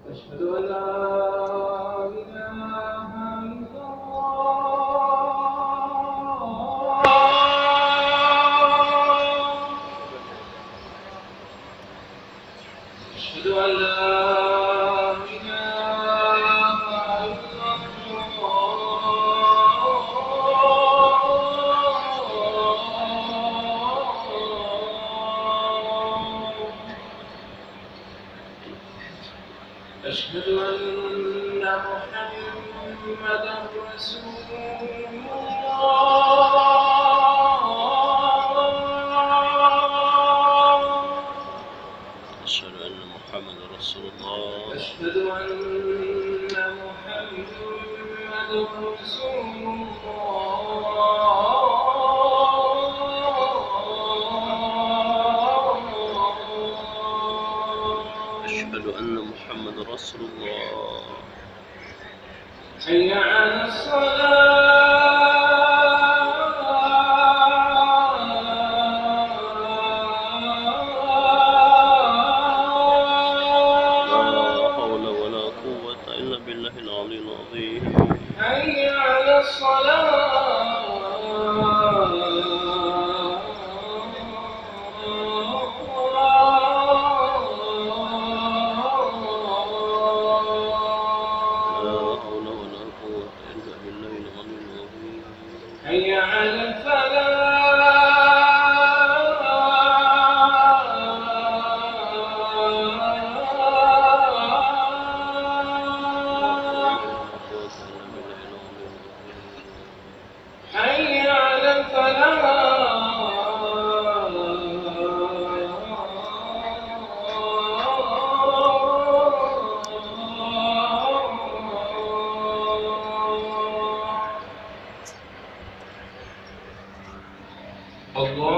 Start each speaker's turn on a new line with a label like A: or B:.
A: أشهد أن لا إله إلا الله. أشهد أن لا إله إلا الله. أشهد أن محمدا رسول الله.
B: أشهد أن محمد رسول الله.
A: أشهد أن محمدا رسول الله.
B: أشهد أن محمد رسول الله.
A: حي على الصلاة.
B: لا حول ولا قوة إلا بالله العلي العظيم.
A: حي على
B: لا
A: الصلاة.
B: حول ولا قوة إلا بالله العلي العظيم.
A: حي على الفلاح. حي على الفلاح. الله